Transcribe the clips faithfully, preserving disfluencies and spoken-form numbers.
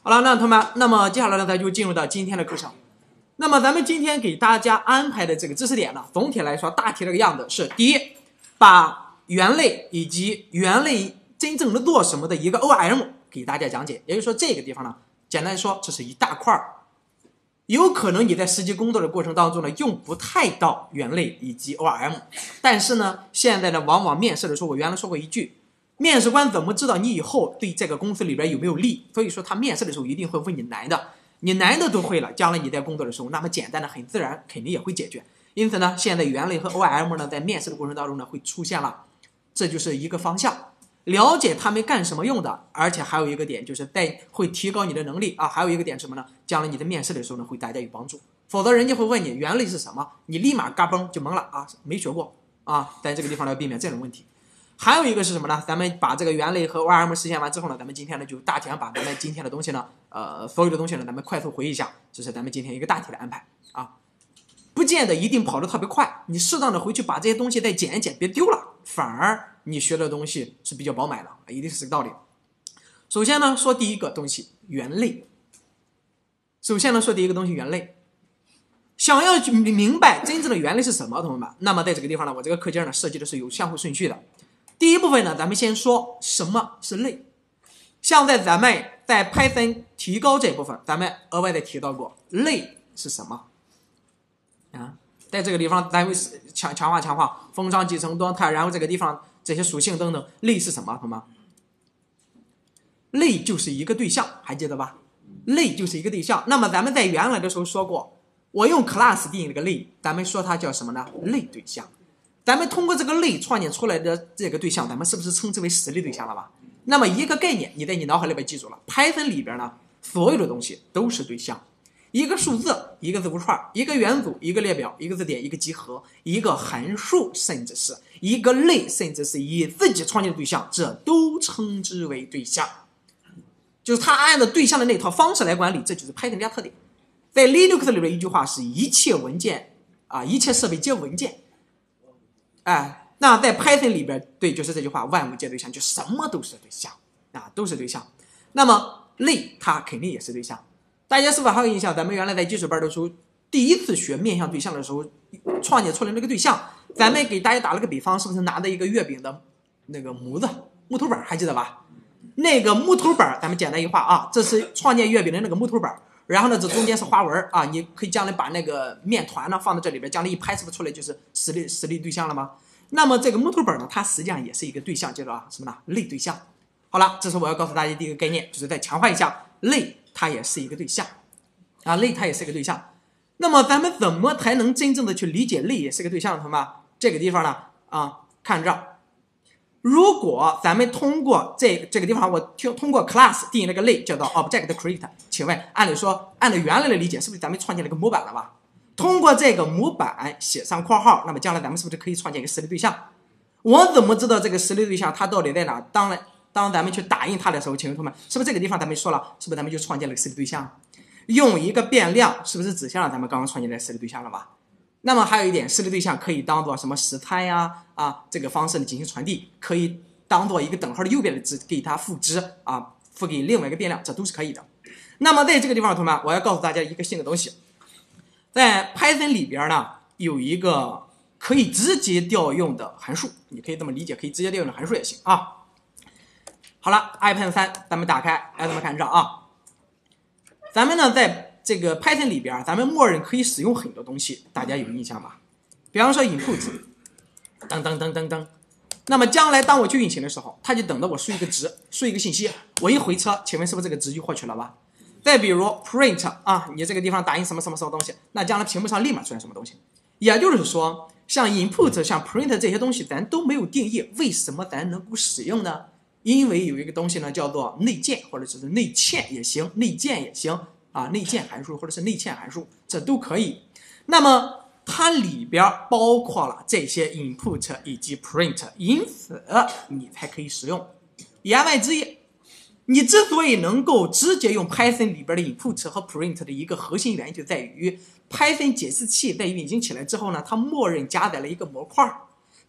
好了，那同学们，那么接下来呢，咱就进入到今天的课程。那么咱们今天给大家安排的这个知识点呢，总体来说大体这个样子是：第一，把元类以及元类真正能做什么的一个 O M 给大家讲解。也就是说，这个地方呢，简单说，这是一大块儿。有可能你在实际工作的过程当中呢，用不太到元类以及 O M， 但是呢，现在呢，往往面试的时候，我原来说过一句。面试官怎么知道你以后对这个公司里边有没有利？所以说他面试的时候一定会问你难的，你难的都会了，将来你在工作的时候，那么简单的很自然肯定也会解决。因此呢，现在元类和 O M 呢在面试的过程当中呢会出现了，这就是一个方向，了解他们干什么用的，而且还有一个点就是在会提高你的能力啊，还有一个点什么呢？将来你在面试的时候呢会大家有帮助，否则人家会问你元类是什么，你立马嘎嘣就懵了啊，没学过啊，在这个地方要避免这种问题。还有一个是什么呢？咱们把这个元类和 O M 实现完之后呢，咱们今天呢就大体上把咱们今天的东西呢，呃，所有的东西呢，咱们快速回忆一下，这是咱们今天一个大体的安排啊。不见得一定跑得特别快，你适当的回去把这些东西再捡一捡，别丢了，反而你学的东西是比较饱满的，一定是这个道理。首先呢，说第一个东西元类。首先呢，说第一个东西元类。想要明白真正的元类是什么，同学们，那么在这个地方呢，我这个课件呢设计的是有相互顺序的。第一部分呢，咱们先说什么是类。像在咱们在 Python 提高这部分，咱们额外的提到过类是什么啊？在这个地方咱会强强化强化封装集成动态，然后这个地方这些属性等等，类是什么？同学们，类就是一个对象，还记得吧？类就是一个对象。那么咱们在原来的时候说过，我用 class 定义了个类，咱们说它叫什么呢？类对象。咱们通过这个类创建出来的这个对象，咱们是不是称之为实例对象了吧？那么一个概念，你在你脑海里边记住了 ，Python 里边呢，所有的东西都是对象，一个数字，一个字符串，一个元组，一个列表，一个字典，一个集合，一个函数，甚至是一个类，甚至是以自己创建的对象，这都称之为对象。就是它按照对象的那套方式来管理，这就是 Python 的特点。在 Linux 里边一句话是一切文件啊，一切设备皆文件。哎，那在 Python 里边，对，就是这句话，万物皆对象，就什么都是对象啊，都是对象。那么类它肯定也是对象。大家是否还有印象？咱们原来在基础班的时候，第一次学面向对象的时候，创建出来那个对象，咱们给大家打了个比方，是不是拿着一个月饼的那个模子木头本，还记得吧？那个木头本，咱们简单一画啊，这是创建月饼的那个木头本。然后呢，这中间是花纹啊，你可以将来把那个面团呢放在这里边，将来一拍，是不是出来就是实例实例对象了吗？那么这个木头本呢，它实际上也是一个对象，叫做什么呢？类对象。好了，这是我要告诉大家第一个概念，就是再强化一下，类它也是一个对象啊，类它也是一个对象。那么咱们怎么才能真正的去理解类也是个对象，同学们？这个地方呢啊，看这。如果咱们通过这这个地方，我通过 class 定义了个类，叫做 object create， 请问，按理说，按照原来的理解，是不是咱们创建了一个模板了吧？通过这个模板写上括号，那么将来咱们是不是可以创建一个实例对象？我怎么知道这个实例对象它到底在哪？当然，当咱们去打印它的时候，请问同学们，是不是这个地方咱们说了，是不是咱们就创建了个实例对象？用一个变量，是不是指向了咱们刚刚创建的实例对象了吧？那么还有一点，实例对象可以当做什么时态呀啊这个方式的进行传递，可以当做一个等号的右边的值给它赋值啊，赋给另外一个变量，这都是可以的。那么在这个地方，同学们，我要告诉大家一个新的东西，在 Python 里边呢有一个可以直接调用的函数，你可以这么理解，可以直接调用的函数也行啊。好了 ，iPad 三，咱们打开，来咱们看这啊，咱们呢在这个 Python 里边，咱们默认可以使用很多东西，大家有印象吧？比方说 input， 噔噔噔噔噔。那么将来当我去运行的时候，它就等着我输一个值，输一个信息，我一回车，请问是不是这个值就获取了吧？再比如 print 啊，你这个地方打印什么什么什么东西，那将来屏幕上立马出现什么东西。也就是说，像 input、像 print 这些东西，咱都没有定义，为什么咱能够使用呢？因为有一个东西呢，叫做内建，或者是内嵌也行，内建也行。啊，内建函数或者是内嵌函数，这都可以。那么它里边包括了这些 input 以及 print， 因此你才可以使用。言外之意，你之所以能够直接用 Python 里边的 input 和 print 的一个核心原因就在于 Python 解释器在运行起来之后呢，它默认加载了一个模块，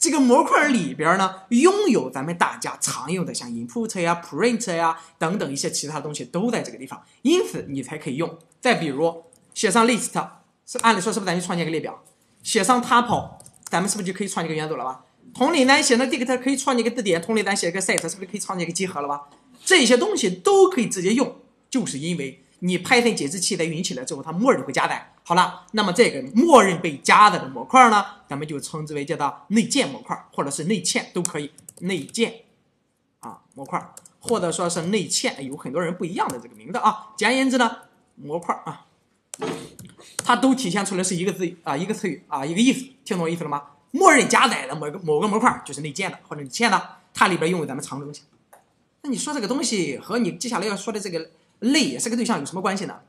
这个模块里边呢，拥有咱们大家常用的像 input 呀、print 呀等等一些其他东西都在这个地方，因此你才可以用。再比如写上 list， 是按理说是不是咱们创建一个列表？写上 tuple， 咱们是不是就可以创建一个元组了吧？同理呢，写上 dict 可以创建一个字典，同理咱写一个 set， 是不是可以创建一个集合了吧？这些东西都可以直接用，就是因为你 Python 解释器在运行起来之后，它默认会加载。好了，那么这个默认被加载的模块呢，咱们就称之为叫做内建模块，或者是内嵌都可以。内建啊模块，或者说是内嵌，有很多人不一样的这个名字啊。简而言之呢，模块啊，它都体现出来是一个字啊，一个词语啊，一个意思，听懂我意思了吗？默认加载的某个某个模块就是内建的或者内嵌的，它里边用的咱们常用的东西。那你说这个东西和你接下来要说的这个类也是个对象有什么关系呢？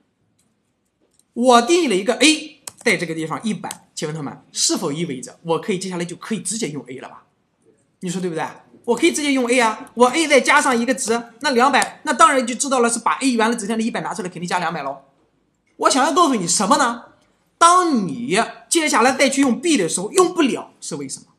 我定义了一个 A 在这个地方一百，请问同学们是否意味着我可以接下来就可以直接用 A 了吧？你说对不对？我可以直接用 A 啊，我 A 再加上一个值，那两百，那当然就知道了是把 A 原来指向的一百拿出来，肯定加两百喽。我想要告诉你什么呢？当你接下来再去用 B 的时候用不了，是为什么？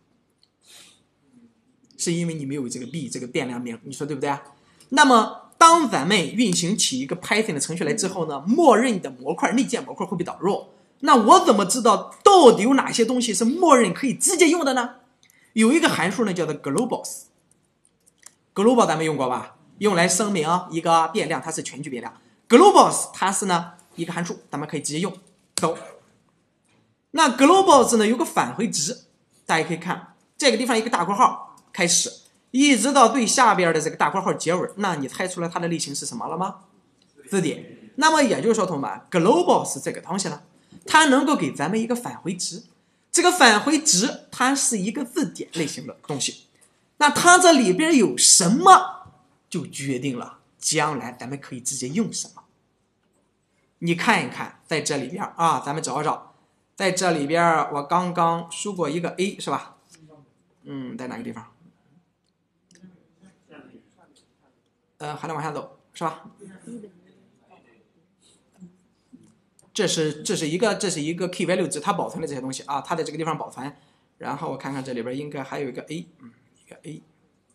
是因为你没有这个 B 这个变量名，你说对不对啊？那么当咱们运行起一个 Python 的程序来之后呢，默认的模块内建模块会被导入。那我怎么知道到底有哪些东西是默认可以直接用的呢？有一个函数呢叫做 globals。global 咱们用过吧？用来声明一个变量，它是全局变量。globals 它是呢一个函数，咱们可以直接用。走。那 globals 呢有个返回值，大家可以看这个地方一个大括号开始，一直到最下边的这个大括号结尾，那你猜出来它的类型是什么了吗？字典。那么也就是说，同学们 ，globals 这个东西呢，它能够给咱们一个返回值，这个返回值它是一个字典类型的东西，那它这里边有什么，就决定了将来咱们可以直接用什么。你看一看，在这里边啊，咱们找一找，在这里边我刚刚输过一个 A 是吧？嗯，在哪个地方？呃，还得往下走是吧？这是这是一个这是一个 key value 值，它保存的这些东西啊，它在这个地方保存。然后我看看这里边应该还有一个 A， 嗯，一个 A，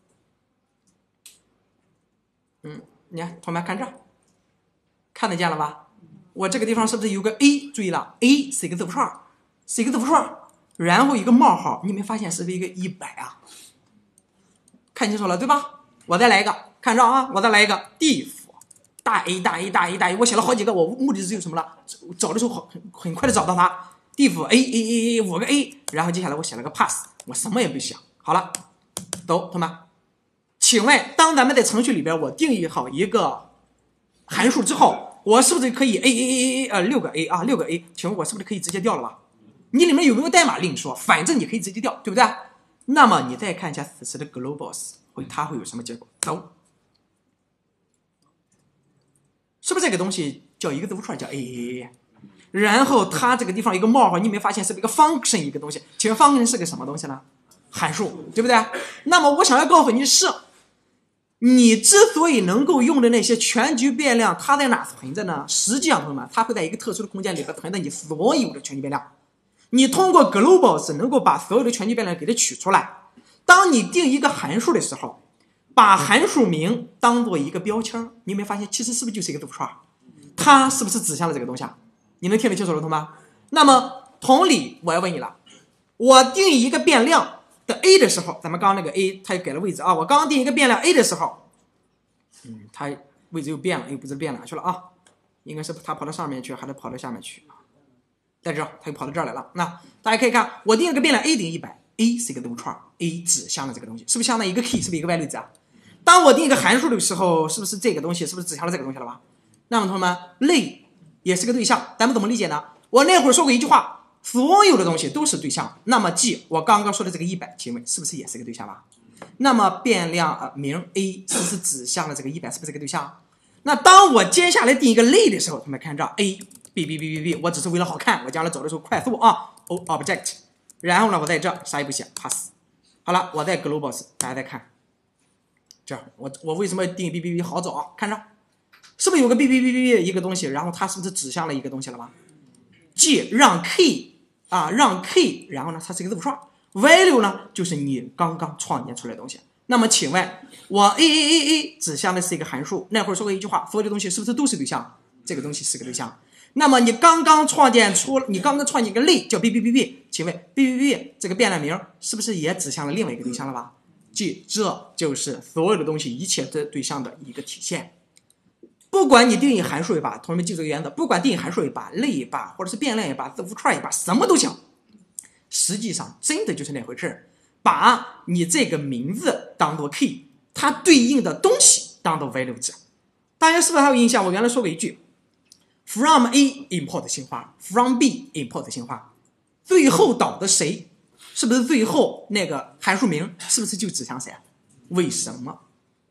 嗯，你看同学们看这，看得见了吧？我这个地方是不是有个 A？ 注意了 ，A 是一个字符串，是一个字符串，然后一个冒号，你没发现是不是一个一百啊？看清楚了对吧？我再来一个，看着啊，我再来一个 diff。大 A 大 A 大 A 大 A， 我写了好几个，我目的是有什么了？找的时候很很快的找到它 ，diff A A A A 五个 A， 然后接下来我写了个 pass， 我什么也不想，好了，走，同学们，请问当咱们在程序里边我定义好一个函数之后，我是不是可以 A A A A 呃六个 A 啊六个 A？ 请问我是不是可以直接调了吧？你里面有没有代码另说？反正你可以直接调，对不对？那么你再看一下此时的 globals 会它会有什么结果？走。是不是这个东西叫一个字符串叫 A A A， 然后它这个地方一个冒号，你没发现是不是一个 function 一个东西？请问 function 是个什么东西呢？函数，对不对？那么我想要告诉你是，你之所以能够用的那些全局变量，它在哪存着呢？实际上，同学们，它会在一个特殊的空间里边存着你所有的全局变量。你通过 globals 能够把所有的全局变量给它取出来。当你定一个函数的时候，把函数名当做一个标签，你有没有发现其实是不是就是一个字符串？它是不是指向了这个东西啊？你能听得清楚了，同学们？那么同理，我要问你了，我定义一个变量的 A 的时候，咱们刚刚那个 A 它又改了位置啊，我刚刚定一个变量 A 的时候，嗯，它位置又变了，又不知变哪去了啊？应该是它跑到上面去，还是跑到下面去？在这，它又跑到这儿来了。那大家可以看，我定了个变量 A 等于一百 ，A 是一个字符串 ，A 指向了这个东西，是不是相当于一个 key， 是不是一个 value 值啊？当我定一个函数的时候，是不是这个东西是不是指向了这个东西了吧？那么同学们，类也是个对象，咱们怎么理解呢？我那会儿说过一句话，所有的东西都是对象。那么即我刚刚说的这个一百，请问是不是也是个对象吧？那么变量呃名 A 是不是指向了这个一百，是不是这个对象？那当我接下来定一个类的时候，同学们看这 A B B B B B， 我只是为了好看，我将来走的时候快速啊 O object， 然后呢我在这啥也不写 pass。好了，我在 globals， 大家再看。这样，我我为什么定 B B B 好找啊？看着，是不是有个 B B B B 一个东西，然后它是不是指向了一个东西了吧？即让 K 啊，让 K， 然后呢，它是一个字符串， value 呢就是你刚刚创建出来的东西。那么请问我 a a a a 指向的是一个函数，那会儿说过一句话，所有的东西是不是都是对象？这个东西是个对象。那么你刚刚创建出，你刚刚创建一个类叫 b b b b， 请问 b b b 这个变量名是不是也指向了另外一个对象了吧？即这就是所有的东西一切的对象的一个体现。不管你定义函数也罢，同学们记住这个原则，不管定义函数也罢，类也罢，或者是变量也罢，字符串也罢，什么都行。实际上真的就是那回事，把你这个名字当做 key， 它对应的东西当做 value 值。大家是不是还有印象？我原来说过一句 from A import 新花 from B import 新花，最后导的谁？是不是最后那个函数名是不是就指向谁？为什么？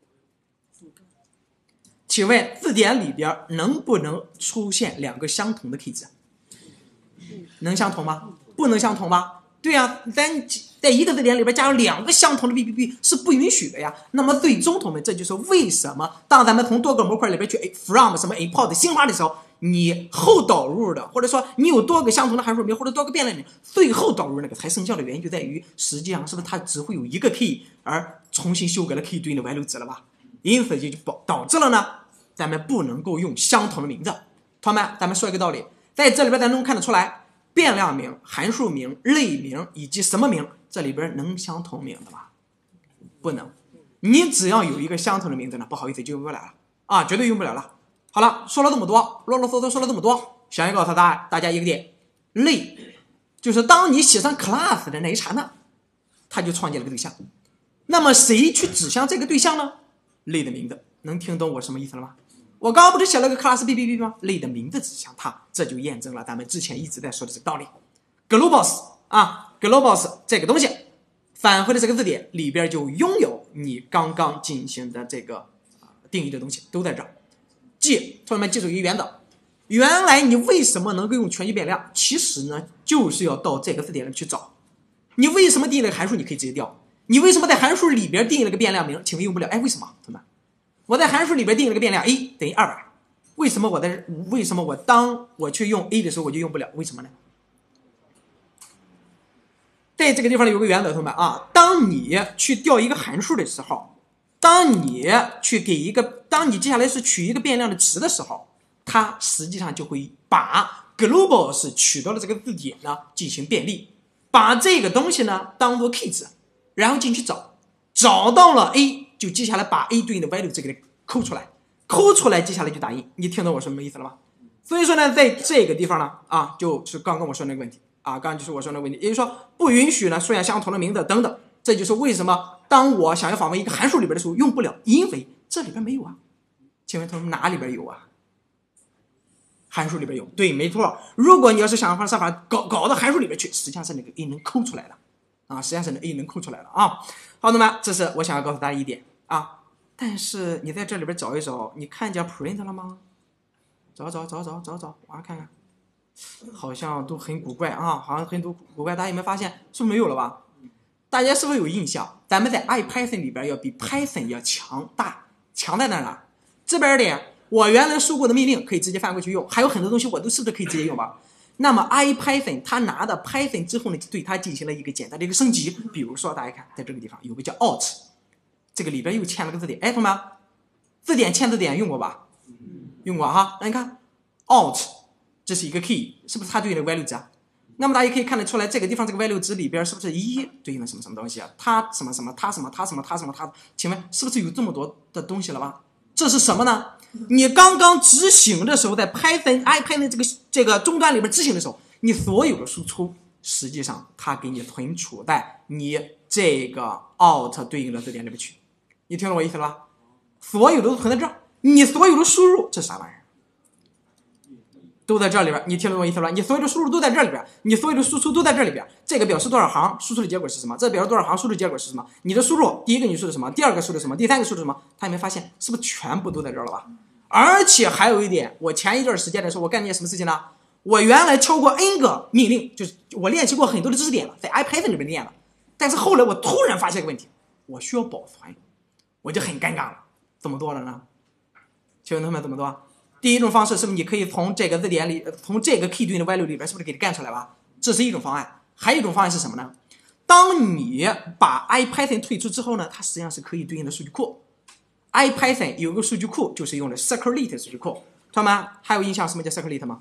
请问字典里边能不能出现两个相同的 key 值？能相同吗？不能相同吧？对呀、啊，在在一个字典里边加入两个相同的 B B B 是不允许的呀。那么最终同学们，这就是为什么当咱们从多个模块里边去 from 什么 import 新花的时候，你后导入的，或者说你有多个相同的函数名或者多个变量名，最后导入那个才生效的原因就在于，实际上是不是它只会有一个 key， 而重新修改了 key 对应的 value 值了吧？因此就导致了呢，咱们不能够用相同的名字。同学们，咱们说一个道理，在这里边咱能看得出来，变量名、函数名、类名以及什么名，这里边能相同名的吗？不能。你只要有一个相同的名字呢，不好意思就用不了了啊，绝对用不了了。好了，说了这么多，啰啰嗦嗦说了这么多，想要告诉大家大家一个点，类就是当你写上 class 的那一刹那，它就创建了个对象。那么谁去指向这个对象呢？类的名字。能听懂我什么意思了吗？我刚刚不是写了个 class B B B 吗？类的名字指向它，这就验证了咱们之前一直在说的这个道理。globals 啊 globals 这个东西返回的这个字典里边就拥有你刚刚进行的这个定义的东西，都在这儿。记，同学们记住一个原则，原来你为什么能够用全局变量？其实呢，就是要到这个字典里去找。你为什么定义了个函数？你可以直接调。你为什么在函数里边定义了个变量名？请问用不了？哎，为什么？同学们，我在函数里边定义了个变量 a 等于二百，为什么我在为什么我当我去用 a 的时候我就用不了？为什么呢？在这个地方有个原则，同学们啊，当你去调一个函数的时候，当你去给一个，当你接下来是取一个变量的值的时候，它实际上就会把 globals 取到的这个字典呢进行便利，把这个东西呢当做 key 值，然后进去找，找到了 a 就接下来把 a 对应的 value 这个抠出来，抠出来接下来就打印。你听懂我什么意思了吗？所以说呢，在这个地方呢啊，就是刚刚我说那个问题啊，刚刚就是我说那个问题，也就是说不允许呢出现相同的名字等等。这就是为什么当我想要访问一个函数里边的时候用不了，因为这里边没有啊。请问同学们哪里边有啊？函数里边有，对，没错。如果你要是想方设法搞搞到函数里边去，实际上是那个 a 能抠出来了啊，实际上是那个 a 能抠出来了啊。好，那么这是我想要告诉大家一点啊。但是你在这里边找一找，你看见 print 了吗？找找找找找找，往上看看，好像都很古怪啊，好像很多古怪。大家有没有发现？是不是没有了吧？大家是不是有印象？咱们在 IPython 里边要比 Python 要强大，强在哪呢？这边的我原来输过的命令可以直接翻过去用，还有很多东西我都是不是可以直接用吧？那么 IPython 它拿的 Python 之后呢，对它进行了一个简单的一个升级。比如说，大家看，在这个地方有个叫 alt， 这个里边又嵌了个字典。哎，同学们，字典嵌字典用过吧？用过哈。那你看 alt， 这是一个 key， 是不是它对应的 value 值啊？那么大家可以看得出来，这个地方这个 value 值里边是不是一对应了什么什么东西啊？它什么什么，它什么，它什么，它什么，它，请问是不是有这么多的东西了吧？这是什么呢？你刚刚执行的时候，在 Python IPython 这个这个终端里边执行的时候，你所有的输出实际上它给你存储在你这个 alt 对应的字典里边去。你听懂我意思了吧？所有的都存在这儿，你所有的输入这啥玩意儿？都在这里边，你听懂我意思了？你所有的输入都在这里边，你所有的输出都在这里边。这个表示多少行，输出的结果是什么？这表示多少行，输出的结果是什么？你的输入，第一个你输的什么？第二个输的什么？第三个输的什么？他有没有发现，是不是全部都在这儿了吧？而且还有一点，我前一段时间的时候，我干了件什么事情呢？我原来敲过 N 个命令，就是我练习过很多的知识点了，在 IPython 里面练了。但是后来我突然发现个问题，我需要保存，我就很尴尬了。怎么做了呢？请问同学们怎么做？第一种方式是不是你可以从这个字典里，从这个 key 对应的 value 里边，是不是给它干出来吧？这是一种方案。还有一种方案是什么呢？ 当你把 IPython 退出之后呢，它实际上是可以对应的数据库。IPython 有个数据库就是用的 Scikit 数据库，同学们还有印象什么叫 Scikit 吗？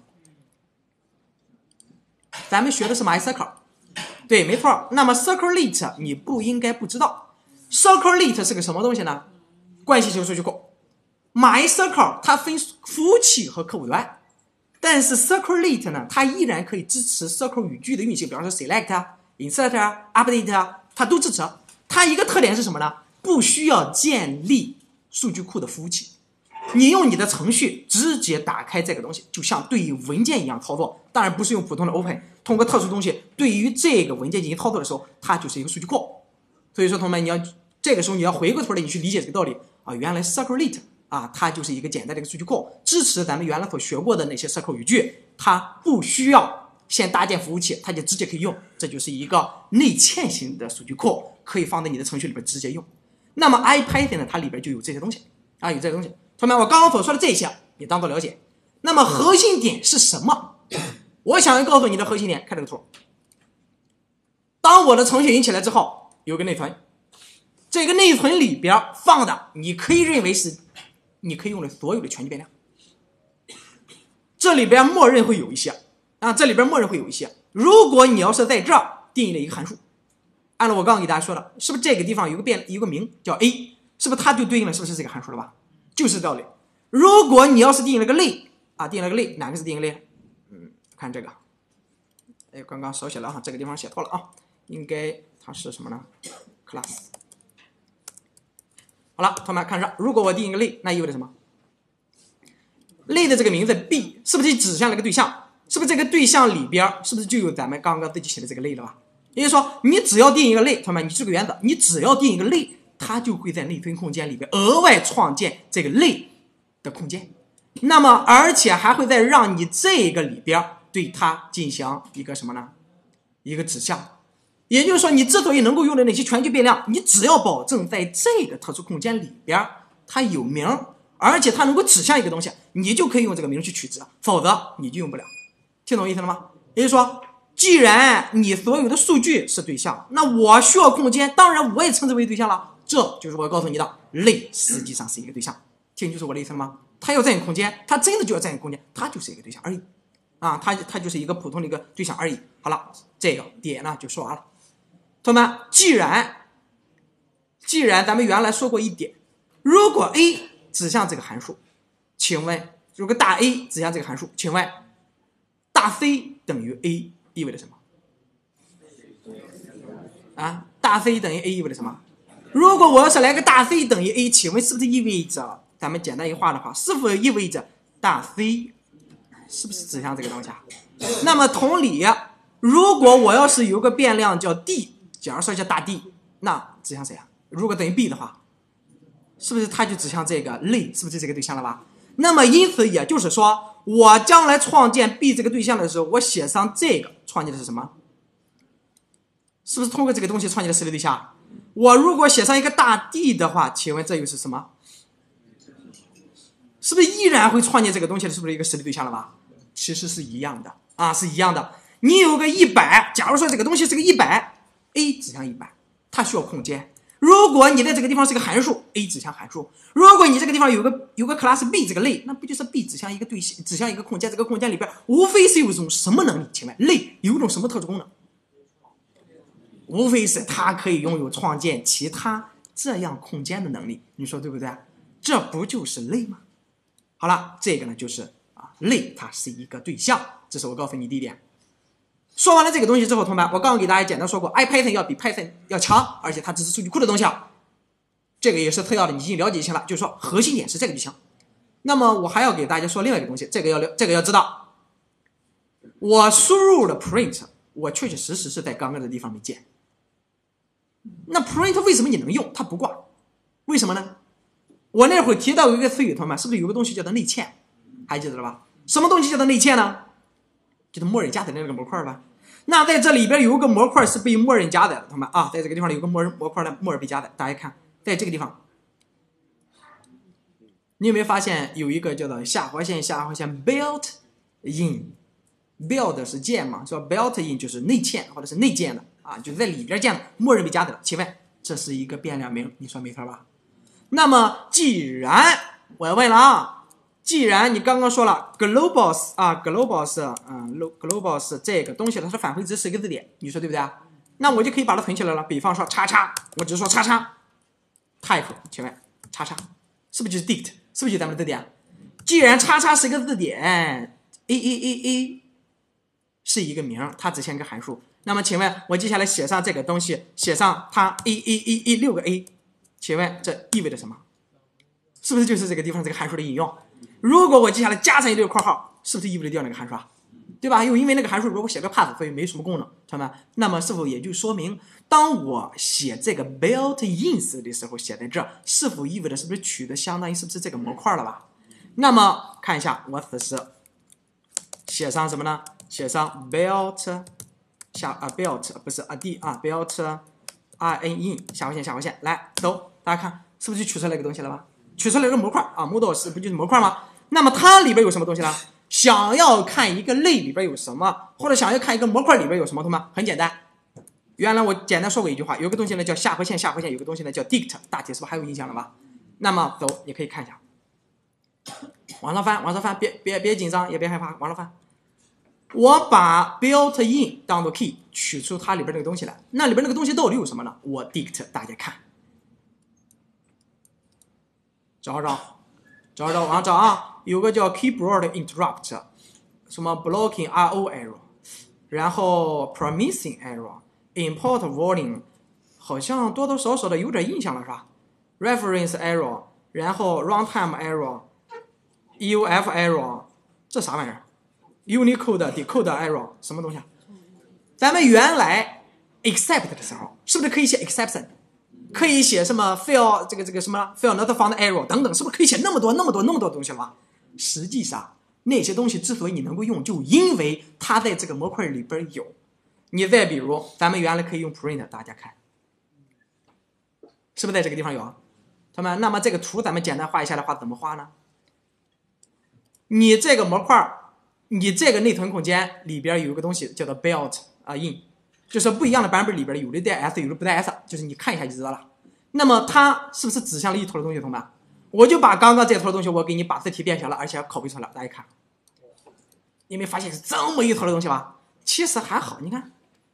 咱们学的是 MySQL， 对，没错。那么 Scikit 你不应该不知道 ，Scikit 是个什么东西呢？关系型数据库。MySQL 它分服务器和客户端，但是 Scikit 呢，它依然可以支持 Scikit 语句的运行，比方说 select、insert、update， 它都支持。它一个特点是什么呢？不需要建立数据库的服务器，你用你的程序直接打开这个东西，就像对应文件一样操作。当然不是用普通的 Open， 通过特殊东西对于这个文件进行操作的时候，它就是一个数据库。所以说，同学们，你要这个时候你要回过头来，你去理解这个道理啊，原来 Scikit 啊，它就是一个简单的一个数据库，支持咱们原来所学过的那些 Scikit 语句，它不需要先搭建服务器，它就直接可以用。这就是一个内嵌型的数据库，可以放在你的程序里边直接用。那么 IPython 呢，它里边就有这些东西啊，有这些东西。同学们，我刚刚所说的这些，你当做了解。那么核心点是什么？我想要告诉你的核心点，看这个图。当我的程序引起来之后，有个内存，这个内存里边放的，你可以认为是你可以用的所有的全局变量。这里边默认会有一些啊，这里边默认会有一些。如果你要是在这儿定义了一个函数，按照我刚刚给大家说的，是不是这个地方有个变有个名叫 A， 是不是它就对应了是不是这个函数了吧？就是道理。如果你要是定义了个类啊，定了个类，哪个是定义类？嗯，看这个，哎，刚刚手写了哈，这个地方写错了啊，应该它是什么呢 ？class。好了，同学们看上，如果我定义一个类，那意味着什么？类的这个名字 B 是不是指向了一个对象？是不是这个对象里边是不是就有咱们刚刚自己写的这个类了吧？也就是说，你只要定一个类，同学们，你是个原则，你只要定一个类，它就会在内存空间里边额外创建这个类的空间。那么，而且还会再让你这个里边对它进行一个什么呢？一个指向。也就是说，你之所以能够用的那些全局变量，你只要保证在这个特殊空间里边它有名，而且它能够指向一个东西，你就可以用这个名去取值，否则你就用不了。听懂意思了吗？也就是说，既然你所有的数据是对象，那我需要空间，当然我也称之为对象了。这就是我告诉你的，类实际上是一个对象。听清楚我的意思了吗？它要占有空间，它真的就要占有空间，它就是一个对象而已。啊，它它就是一个普通的一个对象而已。好了，这个点呢就说完了。同学们，既然既然咱们原来说过一点，如果 A 指向这个函数，请问如果大 A 指向这个函数，请问大 C 等于 A 意味着什么？啊，大 C 等于 A 意味着什么？如果我要是来个大 C 等于 A， 请问是不是意味着，咱们简单一化的话，是否意味着大 C 是不是指向这个东西啊？那么同理，如果我要是有个变量叫 D， 假如说叫大 D， 那指向谁啊？如果等于 B 的话，是不是它就指向这个类，是不是这个对象了吧？那么因此也就是说，我将来创建 B 这个对象的时候，我写上这个创建的是什么？是不是通过这个东西创建的实例对象？我如果写上一个大 D 的话，请问这又是什么？是不是依然会创建这个东西的？是不是一个实例对象了吧？其实是一样的啊，是一样的。你有个一百，假如说这个东西是个一百 ，A 指向一百，它需要空间。如果你在这个地方是个函数 ，A 指向函数；如果你这个地方有个有个 class B 这个类，那不就是 B 指向一个对象，指向一个空间？这个空间里边无非是有一种什么能力？请问类有一种什么特殊功能？无非是它可以拥有创建其他这样空间的能力。你说对不对？这不就是类吗？好了，这个呢就是啊，类它是一个对象，这是我告诉你第一点。说完了这个东西之后，同学们，我刚刚给大家简单说过 ，IPython 要比 Python 要强，而且它支持数据库的东西啊，这个也是特要的，你已经了解就行了。就是说，核心点是这个就行。那么我还要给大家说另外一个东西，这个要这个要知道，我输入的 print， 我确确实实是在刚刚的地方没见。那 print 为什么你能用？它不挂，为什么呢？我那会儿提到有一个词语，同学们，是不是有个东西叫做内嵌？还记得了吧？什么东西叫做内嵌呢？就是默认加载的那个模块吧。那在这里边有一个模块是被默认加载的，同学们啊，在这个地方有个默认模块的默认被加载。大家看，在这个地方，你有没有发现有一个叫做下划线下划线 built in， build 是建嘛，是吧 ？built in 就是内嵌或者是内建的啊，就是在里边见的，默认被加的。请问这是一个变量名，你说没错吧？那么既然我要问了啊，既然你刚刚说了 globals 啊 globals 啊 globals 这个东西它的返回值是一个字典，你说对不对啊？那我就可以把它存起来了。比方说叉叉，我只是说叉叉 type， 请问叉叉是不是就是 dict， 是不是就是咱们的字典？既然叉叉是一个字典 ，a a a a 是一个名，它指向一个函数。那么请问我接下来写上这个东西，写上它 a a a a 六个 a， 请问这意味着什么？是不是就是这个地方这个函数的应用？如果我接下来加上一对括号，是不是意味着调那个函数啊？对吧？又因为那个函数如果写个 path， 所以没什么功能，同学们。那么是否也就说明，当我写这个 built-ins 的时候，写在这儿，是否意味着是不是取的相当于是不是这个模块了吧？那么看一下，我此时写上什么呢？写上 built 下啊 built 不是啊 d 啊 built r n in 下划线下划线来走，大家看是不是就取出来一个东西了吧？取出来一个模块啊 ，model 是不就是模块吗？那么它里边有什么东西呢？想要看一个类里边有什么，或者想要看一个模块里边有什么，同学们很简单。原来我简单说过一句话，有个东西呢叫下划线下划线，有个东西呢叫 dict， 大体是不是还有印象了吧？那么走，你可以看一下，往上翻，往上翻，别别别紧张，也别害怕，往上翻。我把 built in 当做 key， 取出它里边那个东西来。那里边那个东西到底有什么呢？我 dict 大家看，找找找找，往上找啊。有个叫 keyboard interrupt， 什么 blocking R O error， 然后 promising error，import volume， 好像多多少少的有点印象了是吧 ？reference error， 然后 runtime error，E U F error， 这啥玩意儿 ？Unicode decode error 什么东西啊？咱们原来 except 的时候，是不是可以写 exception？ 可以写什么 fail 这个这个什么 fail not found error 等等，是不是可以写那么多那么多那么多东西了吧？实际上那些东西之所以你能够用，就因为它在这个模块里边有。你再比如咱们原来可以用 print， 大家看是不是在这个地方有？同学们，那么这个图咱们简单画一下的话怎么画呢？你这个模块，你这个内存空间里边有一个东西叫做 built 啊 in， 就是不一样的版本里边有的带 s， 有的不带 s， 就是你看一下就知道了。那么它是不是指向了一坨的东西，同学们？我就把刚刚这坨的东西，我给你把字体变小了，而且拷贝出来，大家看，你没发现是这么一坨的东西吧？其实还好，你看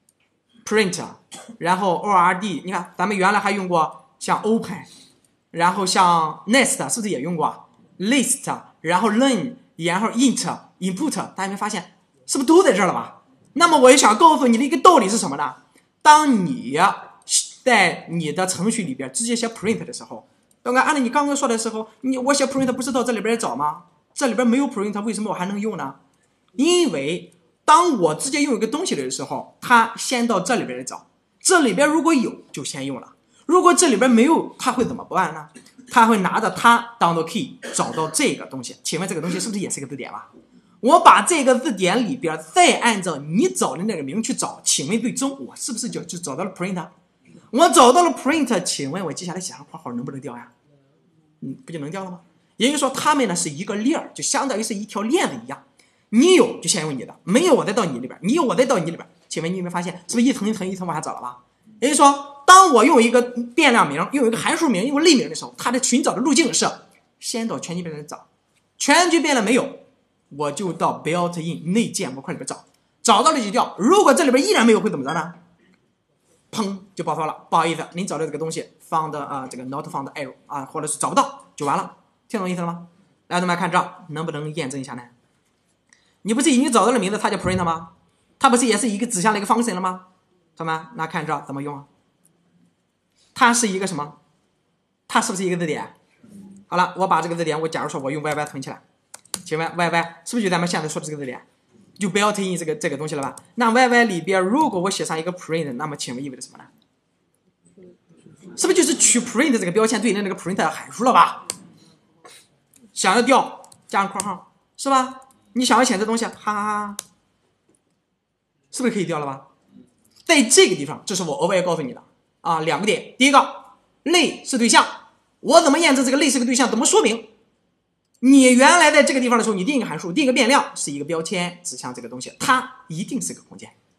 print， 然后 ord， 你看咱们原来还用过像 open， 然后像 nest 是不是也用过 list， 然后 len， 然后 int input， 大家没发现是不是都在这儿了吧？那么我也想告诉你的一个道理是什么呢？当你在你的程序里边直接写 print 的时候，刚刚按照你刚刚说的时候，你我写 print 不是到这里边找吗？这里边没有 print， 为什么我还能用呢？因为当我直接用一个东西的时候，它先到这里边来找，这里边如果有就先用了，如果这里边没有，它会怎么办呢？它会拿着它当做 key 找到这个东西。请问这个东西是不是也是个字典吧？我把这个字典里边再按照你找的那个名去找，请问最终我是不是就就找到了 print？ 我找到了 print， 请问我接下来写上括号能不能调呀？嗯，不就能调了吗？也就是说，它们呢是一个链，就相当于是一条链子一样。你有就先用你的，没有我再到你里边，你有我再到你里边。请问你有没有发现，是不是一层一层一层往下找了吧？也就是说，当我用一个变量名、用一个函数名、用类名的时候，它的寻找的路径是先到全局变量找，全局变量没有，我就到 built in 内建模块里边找，找到了就调。如果这里边依然没有，会怎么着呢？砰就爆发了，不好意思，您找的这个东西 found 啊、呃、这个 not found error 啊，或者是找不到就完了，听懂意思了吗？来，同学们看这能不能验证一下呢？你不是已经找到了名字，它叫 print 吗？它不是也是一个指向的一个 function 了吗？同学们，那看这怎么用啊？它是一个什么？它是不是一个字典？好了，我把这个字典，我假如说我用 Y Y 存起来，请问 Y Y 是不是就咱们现在说的这个字典？就 built in 这个这个东西了吧？那 Y Y 里边如果我写上一个 print， 那么请问意味着什么呢？是不是就是取 print 这个标签对应的那个 print 函数了吧？想要调加上括号是吧？你想要显示东西，哈哈哈，是不是可以调了吧？在这个地方，这是我额外要告诉你的啊，两个点。第一个，类是对象，我怎么验证这个类是个对象？怎么说明？你原来在这个地方的时候，你定一个函数，定一个变量，是一个标签指向这个东西，它一定是个空间。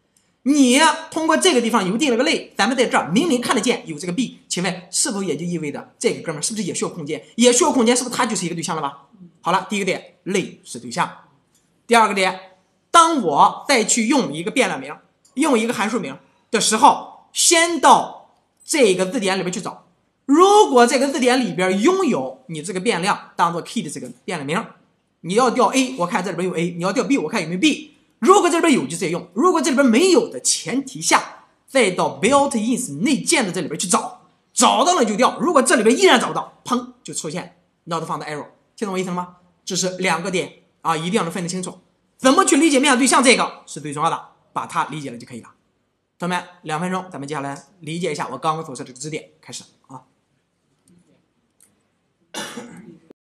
你通过这个地方有定了个类，咱们在这儿明明看得见有这个 B， 请问是否也就意味着这个哥们儿是不是也需要空间？也需要空间，是不是他就是一个对象了吧？好了，第一个点，类是对象。第二个点，当我再去用一个变量名，用一个函数名的时候，先到这个字典里边去找。如果这个字典里边拥有你这个变量当做 key 的这个变量名，你要调 A， 我看这里边有 A， 你要调 B， 我看有没有 B。如果这里边有就直接用，如果这里边没有的前提下，再到 built-in 内建的这里边去找，找到了就调。如果这里边依然找不到，砰就出现 not found error， 听懂我意思了吗？这是两个点啊，一定要能分得清楚。怎么去理解面向对象，这个是最重要的，把它理解了就可以了。同学们，两分钟，咱们接下来理解一下我刚刚所说的这个知识点，开始啊。